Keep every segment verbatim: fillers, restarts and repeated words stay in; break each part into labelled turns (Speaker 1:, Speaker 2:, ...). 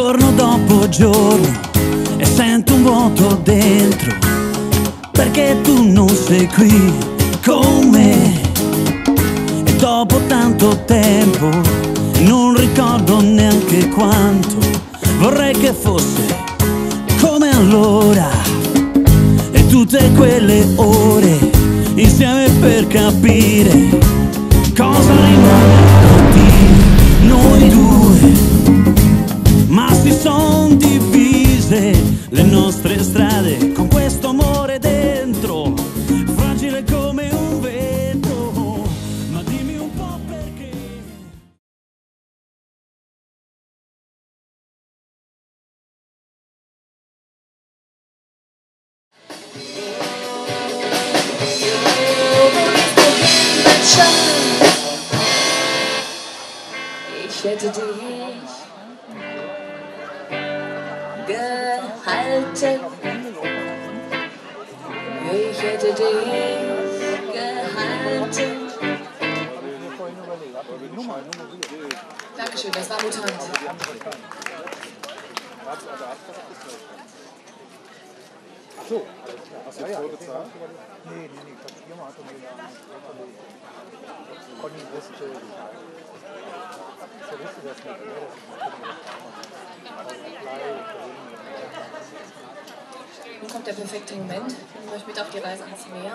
Speaker 1: giorno dopo giorno e sento un vuoto dentro, perché tu non sei qui con me. E dopo tanto tempo non ricordo neanche quanto vorrei che fosse come allora, e tutte quelle ore insieme per capire cosa rimane di noi due. Ma si son divise le nostre strade con questo amore dentro, fragile come un vetro. Ma dimmi un po' perché.
Speaker 2: Ich hätte dich gehalten, ich hätte dich gehalten. Dankeschön, das war Mutant.
Speaker 3: Ach so, hast du jetzt voll bezahlt? Nee, nee, nee, ich hab viermal hatte mir Conny wusste, ich wusste das nicht mehr.
Speaker 2: Nun kommt der perfekte Moment, nehmt euch mit auf die Reise ans Meer.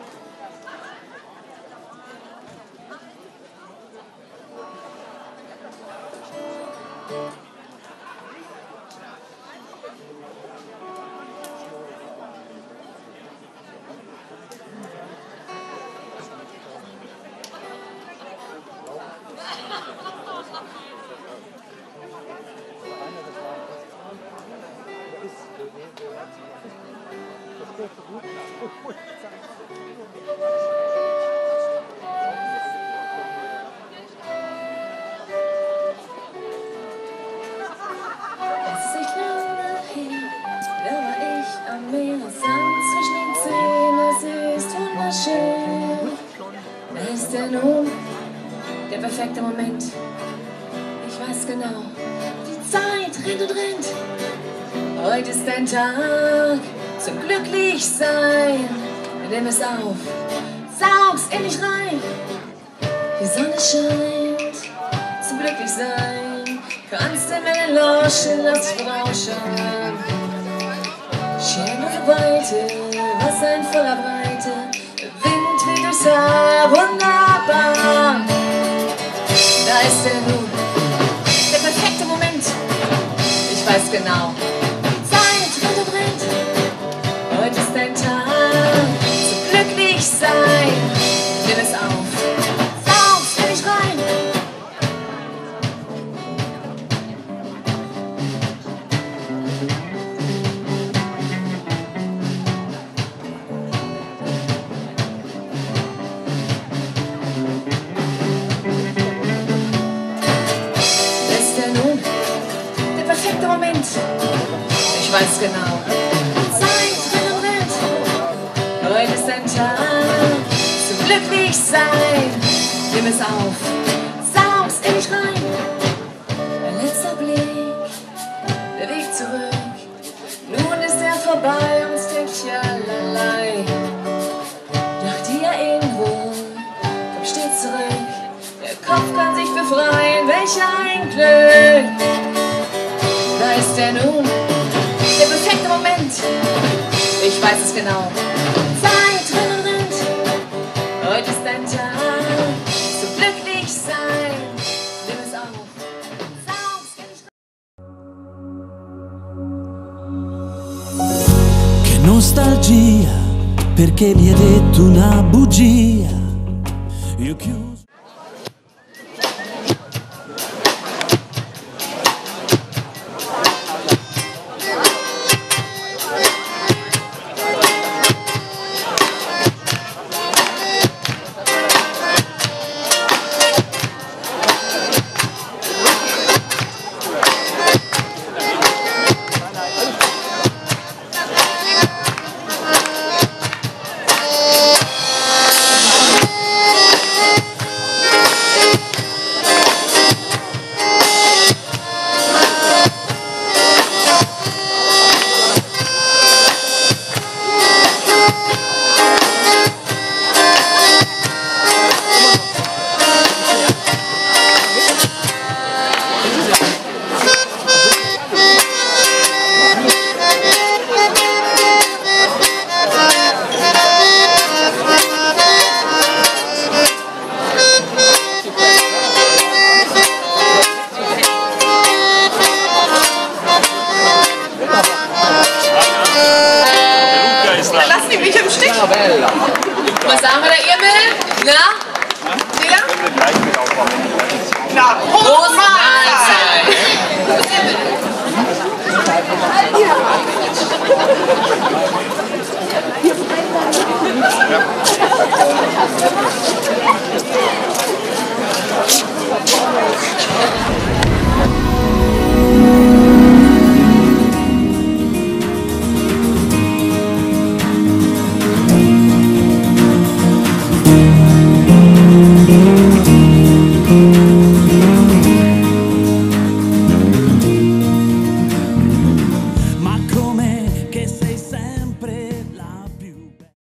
Speaker 2: Der perfekte Moment. Ich weiß genau, die Zeit rennt und rennt. Heute ist dein Tag zum Glücklichsein. Nimm es auf, saug's in dich rein. Die Sonne scheint zum Glücklichsein. Kannst in meine Loschen, lass dich berauschen. Schön auf Weite, Wasser in voller Breite. Wind weht durchs Haar, wunderbar. Da ist er nun, der perfekte Moment. Ich weiß genau, die Zeit rennt und rennt. Heute ist dein Tag zum Glücklichsein. Nimm es auf, saug's in dich rein. Moment, ich weiß genau, Zeit rennt und rennt. Heute ist ein Tag zum Glücklichsein. Nimm es auf, saug's in dich rein. Ein letzter Blick, der Weg zurück. Nun ist er vorbei und es denkt ich allerlei. Nach dir irgendwo, komm stets zurück. Der Kopf kann sich befreien, welch ein Glück. Da ist er nun, der perfekte Moment. Ich weiß es genau. Zeit rennt und rennt. Heute ist dein Tag zum Glücklichsein. Nimm es auf, saug's in dich rein.
Speaker 1: Che nostalgia, perché mi hai detto una bugia. Io chiuso.
Speaker 2: Fünf Stück. Was sagen wir da, Irmel? Na? Lila?
Speaker 4: Na,
Speaker 2: Große Mahlzeit.
Speaker 4: Ja.